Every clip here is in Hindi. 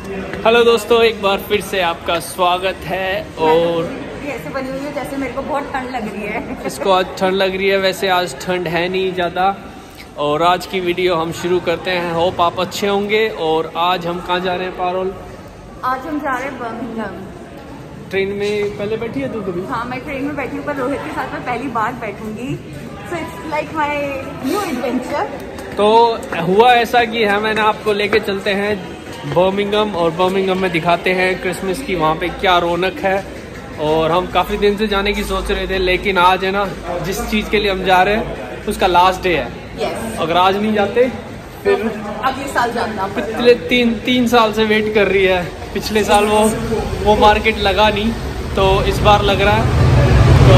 हेलो दोस्तों, एक बार फिर से आपका स्वागत है। और ऐसे बनी हुई है जैसे मेरे को बहुत ठंड लग रही है। इसको आज ठंड लग रही है, वैसे आज ठंड है नहीं ज़्यादा। और आज की वीडियो हम शुरू करते हैं। होप आप अच्छे होंगे। और आज हम कहाँ जा रहे हैं पारुल? आज हम जा रहे हैं बर्मिंघम। ट्रेन में पहले बैठी है तू कभी? हाँ, मैं ट्रेन में बैठी हूँ, पर रोहित के साथ मैं पहली बार बैठूंगी। So it's like my new adventure. तो हुआ ऐसा कि मैंने आपको लेके चलते हैं बर्मिंघम, और बर्मिंघम में दिखाते हैं क्रिसमस की वहाँ पे क्या रौनक है। और हम काफ़ी दिन से जाने की सोच रहे थे, लेकिन आज है ना, जिस चीज़ के लिए हम जा रहे हैं उसका लास्ट डे है। yes. अगर आज नहीं जाते फिर अगले साल जाना। पिछले तीन साल से वेट कर रही है। पिछले साल वो मार्केट लगा नहीं, तो इस बार लग रहा है। तो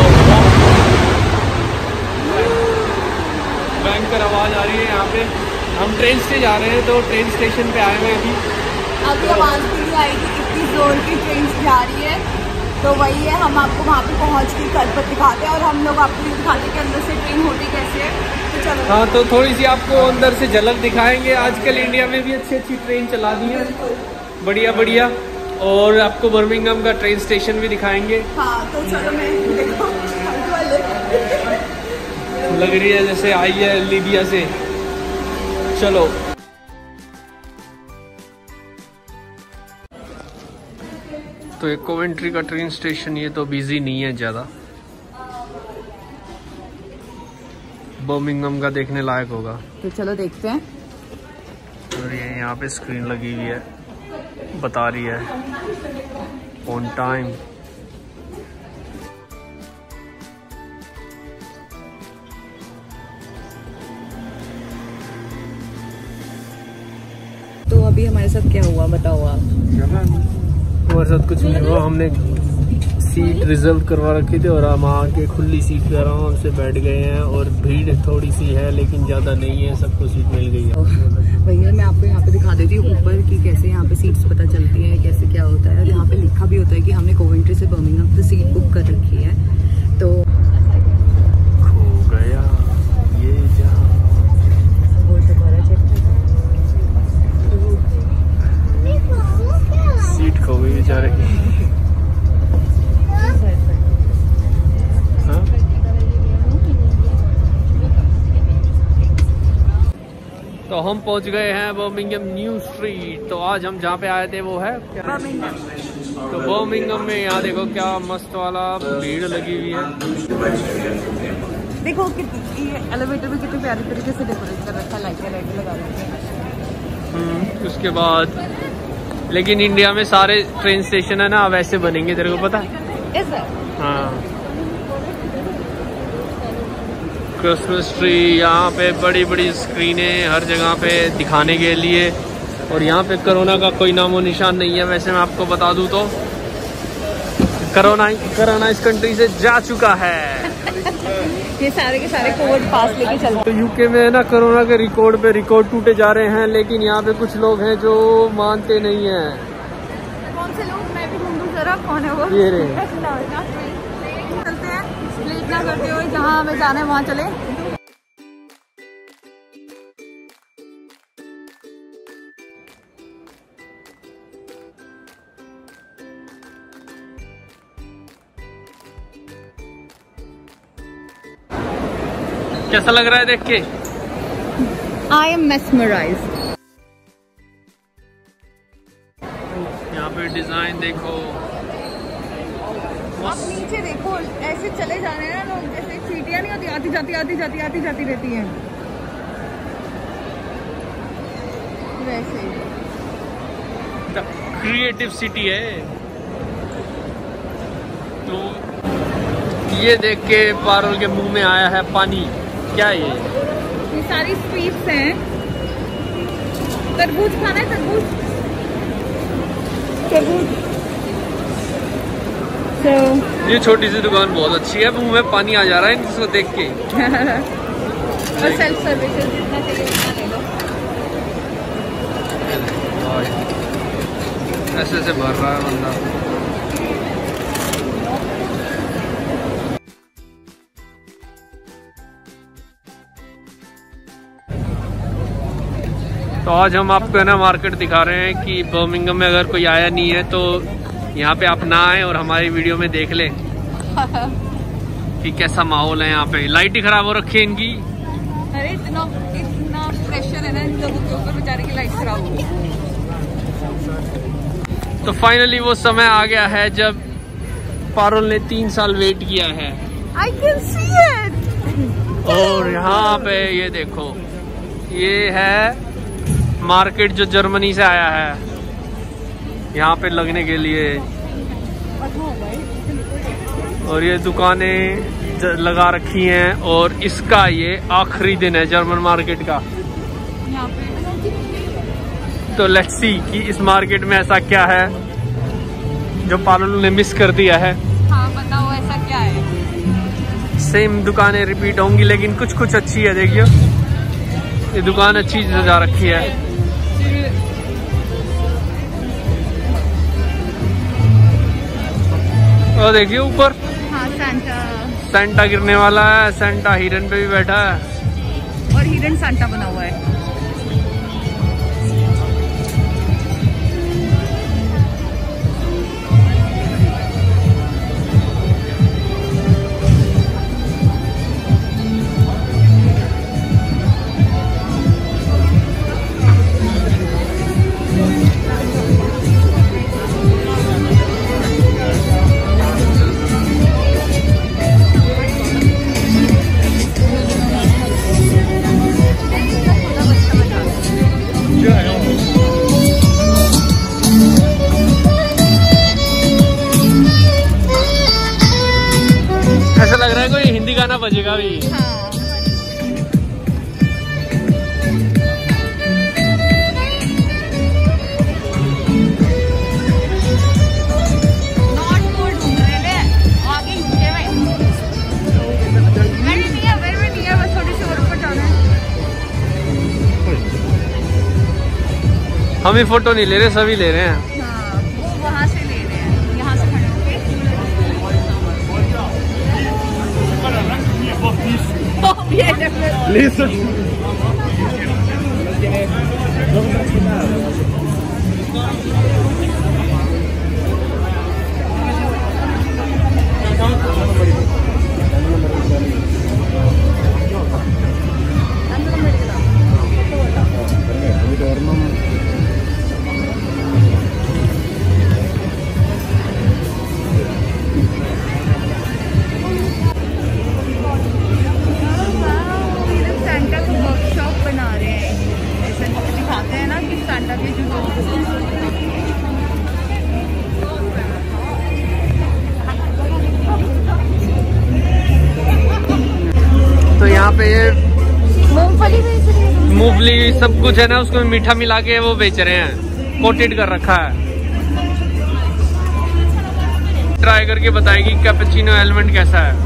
भयंकर आवाज़ आ रही है यहाँ पे। हम ट्रेन से जा रहे हैं, तो ट्रेन स्टेशन पे आए हैं अभी आवाज़ भी आएगी, कितनी जोर की ट्रेन जा रही है। तो वही है, हम आपको वहाँ पे पहुँच के कल पर दिखाते हैं, और हम लोग आपको भी दिखाते हैं कि अंदर से ट्रेन होती कैसे है। तो चलो। हाँ, तो थोड़ी सी आपको अंदर से झलक दिखाएंगे। आजकल इंडिया में भी अच्छी ट्रेन चला दी है, बढ़िया। और आपको बर्मिंघम का ट्रेन स्टेशन भी दिखाएंगे। हाँ, तो चलो। मैं देखो लग रही है जैसे आई है लीबिया से। चलो। तो एक कोवेंट्री का ट्रेन स्टेशन, ये तो बिजी नहीं है ज़्यादा। बर्मिंघम का देखने लायक होगा। तो चलो देखते हैं। और ये यहाँ पे स्क्रीन लगी हुई है, बता रही है ऑन टाइम। तो अभी हमारे साथ क्या हुआ, बताओ आप। हमारे साथ कुछ नहीं हुआ। हमने सीट रिजर्व करवा रखी थी और हम आके खुली सीट पे आराम से बैठ गए हैं। और भीड़ थोड़ी सी है, लेकिन ज़्यादा नहीं है, सबको सीट मिल गई है। भैया, मैं आपको यहाँ पे दिखा देती हूँ ऊपर कि कैसे यहाँ पे सीट्स पता चलती हैं, कैसे क्या होता है। यहाँ पे लिखा भी होता है कि हमने कोवेंट्री से बर्मिंघम से सीट बुक कर रखी है। तो खो गया ये जहाँ। सीट खो गई बेचारे की। हाँ? तो हम पहुंच गए हैं बर्मिंघम न्यू स्ट्रीट। तो आज हम जहाँ पे आए थे वो है क्या? तो बर्मिंघम में यहाँ देखो क्या मस्त वाला भीड़ लगी हुई है। देखो कितनी एलिवेटर भी कितने प्यारे तरीके से डेकोरेट कर रखा है, लाइट लगा रखी है। उसके बाद लेकिन इंडिया में सारे ट्रेन स्टेशन है ना वैसे बनेंगे, तेरे को पता है? हाँ, क्रिसमस ट्री यहाँ पे बड़ी स्क्रीनें हर जगह पे दिखाने के लिए। और यहाँ पे कोरोना का कोई नामो निशान नहीं है। वैसे मैं आपको बता दूँ तो कोरोना इस कंट्री से जा चुका है। ये सारे के सारे कोविड पास लेके चलते हैं। तो यूके में है ना, कोरोना के रिकॉर्ड पे रिकॉर्ड टूटे जा रहे हैं, लेकिन यहाँ पे कुछ लोग हैं जो मानते नहीं हैं। कौन से लोग? मैं भी ढूंढूं जरा, कौन है वो? ये रे। चलते हैं, लेट ना करते हुए, जहाँ हमें जाना है वहाँ चले। कैसा लग रहा है देख के? I am mesmerized. यहाँ पे डिजाइन देखो। आप नीचे देखो, ऐसे चले जा रहे हैं ना लोग, जैसे सीटियाँ नहीं होती, आती जाती रहती हैं वैसे। क्रिएटिव सिटी है। तो ये देख के पारुल के मुंह में आया है पानी। क्या ये सारी स्वीट्स हैं। तरबूज खाना है, तरबूज। ये छोटी सी दुकान बहुत अच्छी है, मुंह में पानी आ जा रहा है इसको देख के। और सेल्फ सर्विसेज जितना चाहिए उतना ले लो। ऐसे भर रहा है बंदा। तो आज हम आपको है ना मार्केट दिखा रहे हैं कि बर्मिंघम में अगर कोई आया नहीं है तो यहाँ पे आप ना आए और हमारी वीडियो में देख लें कि कैसा माहौल है। यहाँ पे लाइट ही खराब हो रखी है इनकी। अरे इतना प्रेशर है ना इन लोगों के ऊपर, बेचारे की लाइट खराब हो। तो फाइनली वो समय आ गया है जब पारुल ने 3 साल वेट किया है। I can see it. और यहाँ पे ये देखो, ये है मार्केट जो जर्मनी से आया है यहाँ पे लगने के लिए। और ये दुकानें लगा रखी हैं और इसका ये आखिरी दिन है जर्मन मार्केट का। तो लेट्स सी कि इस मार्केट में ऐसा क्या है जो पारुल ने मिस कर दिया है। हाँ बताओ ऐसा क्या है। सेम दुकानें रिपीट होंगी लेकिन कुछ कुछ अच्छी है। देखिए ये दुकान अच्छी सजा रखी है। और देखिए ऊपर हाँ सेंटा गिरने वाला है। सेंटा हिरन पे भी बैठा है और हिरन सांता बना हुआ है। ऐसा लग रहा है कोई हिंदी गाना बजेगा भी। हाँ। हम ही फोटो नहीं ले रहे, सभी ले रहे हैं। हाँ, वो वहाँ से ले रहे हैं, यहाँ से खड़े तो यहाँ पे ये मूंगफली सब कुछ है ना, उसको मीठा मिला के वो बेच रहे हैं, कोटेड कर रखा है। ट्राई करके बताएगी कैपेचिनो एलिमेंट कैसा है।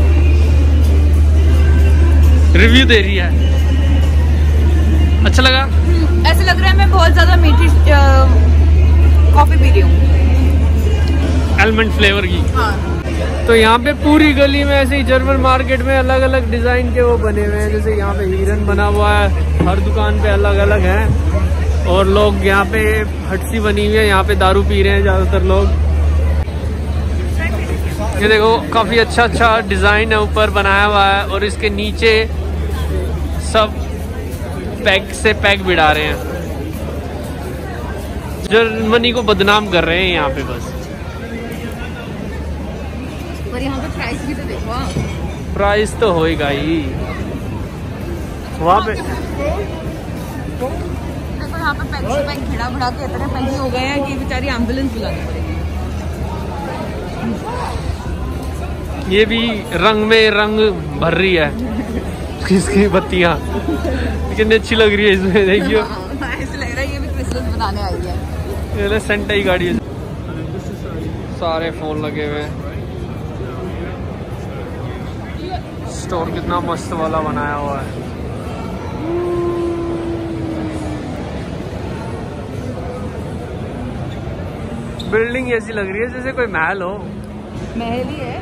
रिव्यू दे रही है। अच्छा लगा? ऐसे लग रहा है मैं बहुत ज्यादा मीठी कॉफी पी रही हूँ एलमंड फ्लेवर की। हाँ। तो यहाँ पे पूरी गली में ऐसे ही जर्मन मार्केट में अलग अलग डिजाइन के वो बने हुए हैं। जैसे यहाँ पे हिरन बना हुआ है, हर दुकान पे अलग अलग है। और लोग यहाँ पे हटसी बनी हुई है, यहाँ पे दारू पी रहे हैं ज्यादातर लोग। ये देखो काफी अच्छा अच्छा डिजाइन है ऊपर बनाया हुआ है और इसके नीचे सब पैक से पैक बिड़ा रहे हैं। जर्मनी को बदनाम कर रहे हैं यहाँ पे बस। और यहाँ पे प्राइस भी तो देखो। प्राइस तो होएगा ही वहाँ पे। देखो यहाँ पे पैक से पैक भिड़ा भिड़ा के इतने पैसे हो गए हैं कि बेचारी एम्बुलेंस बुलानी पड़ेगी। ये भी रंग में रंग भर रही है इसकी बत्तियाँ, कितनी अच्छी लग रही है इसमें। देखियो ऐसे लग रहा है ये भी क्रिसमस बनाने आई है। ये सेंटा ही गाड़ी है। सारे फोन लगे हुए हैं। स्टोर कितना मस्त वाला बनाया हुआ है। बिल्डिंग ऐसी लग रही है जैसे कोई महल हो। महल ही है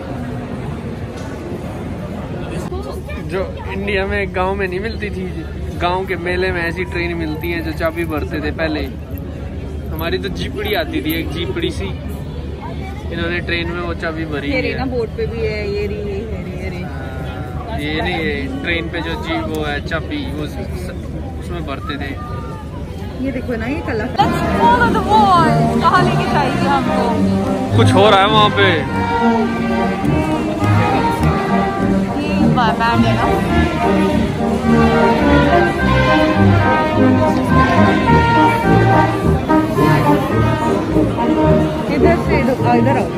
जो इंडिया में गांव में नहीं मिलती थी। गांव के मेले में ऐसी ट्रेन मिलती है जो चाबी भरते थे पहले। हमारी तो जीपड़ी आती थी, एक जीपड़ी सी, इन्होंने ट्रेन में वो चाबी भरी है ना। बोर्ड पे भी है ये नहीं है ट्रेन पे जो जी वो है चाबी, वो उसमें भरते थे। ये देखो ना ये कलर। कहाँ लेके जाएगी हमको? कुछ हो रहा है वहाँ पे। बैंड है ना। इधर से इधर आओ।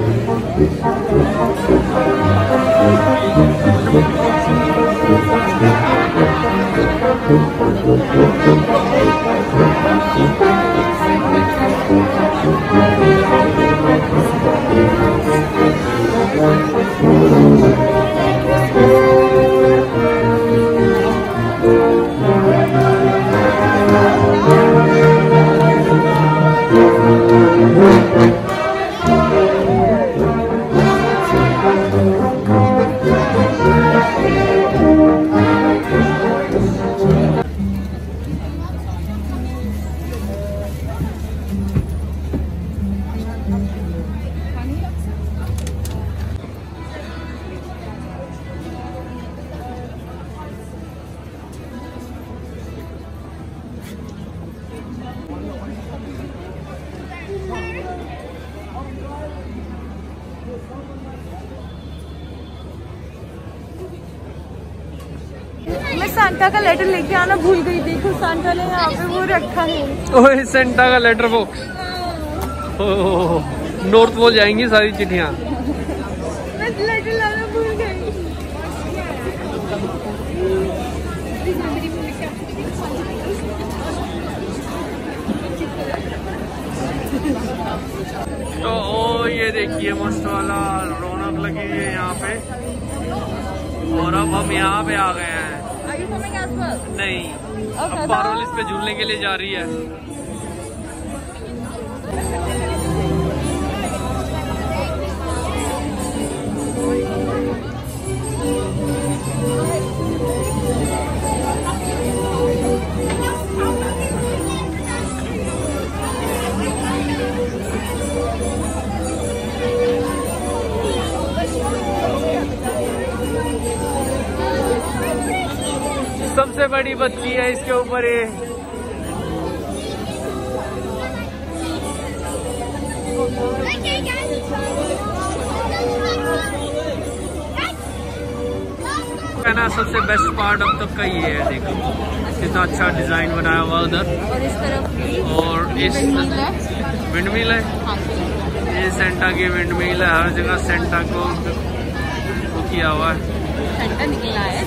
मैं सांता का लेटर लेके आना भूल गई। देखो सांता ने यहाँ पे वो रखा है। ओह सांता का लेटर बॉक्स। नॉर्थ पोल जाएंगी सारी चिट्ठियाँ। मैं लेटर लाना भूल गई। तो ओ ये देखिए मस्त वाला रौनक लगी हुई है यहाँ पे। और अब हम यहाँ पे आ गए हैं। नहीं, अब पारोल इस पे झूलने के लिए जा रही है। सबसे बड़ी बच्ची है इसके ऊपर ये। ना सबसे बेस्ट पार्ट अब तक का ये है, देखो कितना अच्छा डिजाइन बनाया हुआ उधर। और इस तरफ और इस विंडमिल है, ये सेंटा की विंडमिल है। हर जगह सेंटा को वो किया हुआ है। सेंटा निकला है,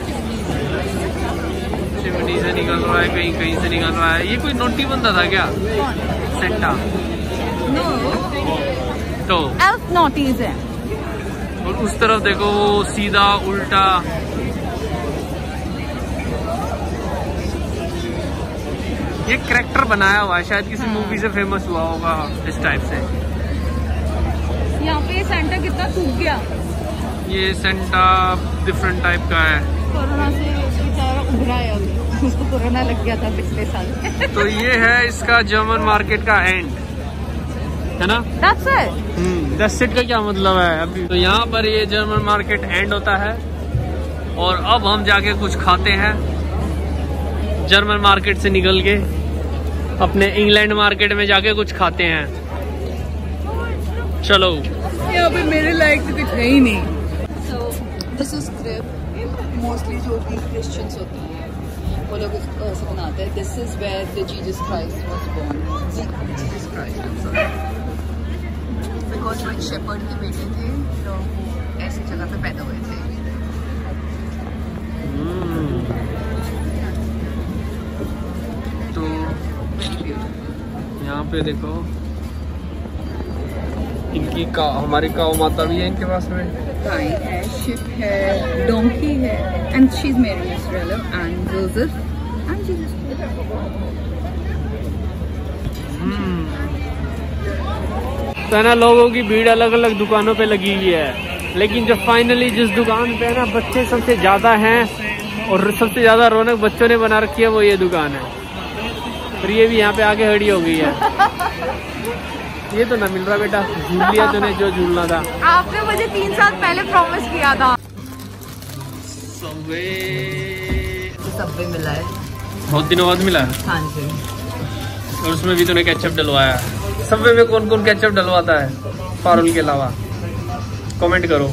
चिमनी से निकल रहा है, कहीं कहीं से निकल रहा है। ये कोई नोटी बंदा था क्या सेंटा? तो एल्फ नोटीज है। और उस तरफ देखो वो सीधा उल्टा। ये कैरेक्टर बनाया हुआ है, शायद किसी मूवी से फेमस हुआ होगा इस टाइप से। यहाँ पे सेंटा कितना सूख गया। ये सेंटा डिफरेंट टाइप का है। कोरोना से बेचारा उभरा है अभी, उसको कोरोना लग गया था पिछले साल। तो ये है इसका जर्मन मार्केट का एंड, है ना? That's it का क्या मतलब है अभी? तो यहाँ पर ये जर्मन मार्केट एंड होता है और अब हम जाके कुछ खाते हैं। जर्मन मार्केट से निकल के अपने इंग्लैंड मार्केट में जाके कुछ खाते हैं। चलो। यहाँ पे मेरे लायक तो कुछ है ही नहीं। So this is crib, mostly जो भी क्रिश्चियंस होते हैं वो लोग ऐसे बनाते हैं। This is where the Jesus Christ was born. Jesus Christ, I'm sorry. Because वो शेपर्ड के बेटे थे तो ऐसी जगह पे पैदा हुए थे। तो यहाँ पे देखो इनकी हमारी काऊ माता भी है इनके पास में। गाय है, शिप है, डोंकी है, and she is married Israel and Joseph and Jesus. तो ना लोगों की भीड़ अलग अलग दुकानों पे लगी हुई है, लेकिन जो फाइनली जिस दुकान पे ना बच्चे सबसे ज्यादा हैं और सबसे ज्यादा रौनक बच्चों ने बना रखी है वो ये दुकान है। और ये भी यहाँ पे आके खड़ी हो गई है। ये तो ना मिल रहा बेटा, झूल लिया तूने जो झूलना था। आपने मुझे 3 साल पहले प्रॉमिस किया था। सबवे मिला है, बहुत दिनों बाद मिला है। हाँ जी। और उसमें भी तूने केचप डलवाया। सबवे में कौन कौन केचप डलवाता है पारुल के अलावा? कमेंट करो।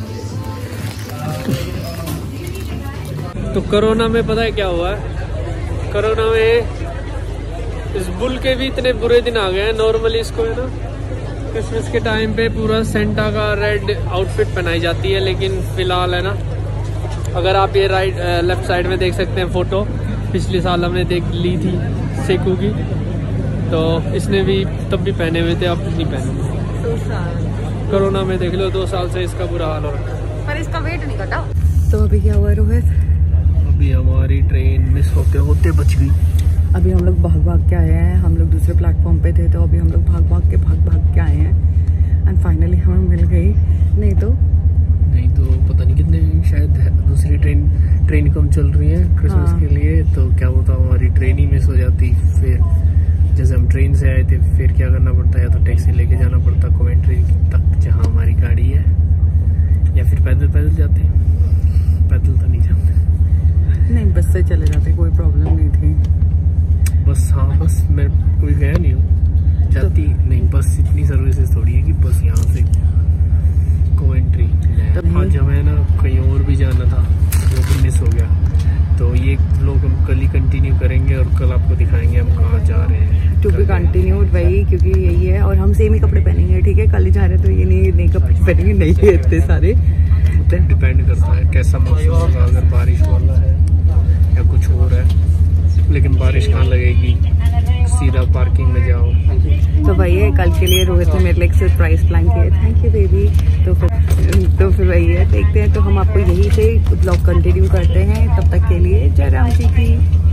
तो कोरोना में पता है क्या हुआ है? कोरोना में इस बुल के भी इतने बुरे दिन आ गए हैं। नॉर्मली इसको है ना क्रिसमस के टाइम पे पूरा सेंटा का रेड आउटफिट पहनाई जाती है, लेकिन फिलहाल है ना, अगर आप ये लेफ्ट साइड में देख सकते हैं फोटो, पिछले साल हमने देख ली थी सेकू की, तो इसने भी तब भी पहने हुए थे, अब नहीं पहने। कोरोना में देख लो 2 साल से इसका बुरा हाल हो रहा है, पर इसका वेट नहीं घटा। तो अभी क्या हुआ रोहित? अभी हमारी ट्रेन मिस होते होते बच गई। अभी हम लोग भाग के आए हैं। हम लोग दूसरे प्लेटफॉर्म पे थे, तो अभी हम लोग भाग के आए हैं एंड फाइनली हमें मिल गई। नहीं तो पता नहीं कितने, शायद दूसरी ट्रेन कम चल रही है क्रिसमस के लिए, तो क्या होता हमारी ट्रेन ही मिस हो जाती। फिर जैसे हम ट्रेन से आए थे, फिर क्या करना पड़ता, या तो टैक्सी लेके जाना पड़ता कमेंट्री तक जहाँ हमारी गाड़ी है, या फिर पैदल जाते। पैदल तो नहीं जाते, नहीं बस से चले जाते, कोई प्रॉब्लम नहीं थी। बस हाँ, बस मैं कोई गया नहीं हूँ जाती तो, नहीं बस इतनी सर्विसेज थोड़ी है कि बस यहाँ से कोवेंट्री। आज हमें ना कहीं और भी जाना था, वो भी मिस हो गया, तो ये लोग हम कल ही कंटिन्यू करेंगे और कल आपको दिखाएंगे हम कहाँ जा रहे हैं। टू बी कंटिन्यूड वही, क्योंकि यही है और हम सेम ही कपड़े पहनेंगे, ठीक है। कल ही जा रहे तो ये नए कपड़े पहनेंगे, नहीं है इतने सारे। डिपेंड करता है कैसा मौसम होगा, अगर बारिश वाला है या कुछ और है, लेकिन बारिश कहाँ लगेगी, सीधा पार्किंग में जाओ। तो वही है, कल के लिए रोहित ने मेरे लिए एक सरप्राइज प्लान किया। Thank you baby. तो फिर वही है, देखते हैं। तो हम आपको यही से ब्लॉग कंटिन्यू करते हैं। तब तक के लिए जय राम जी की।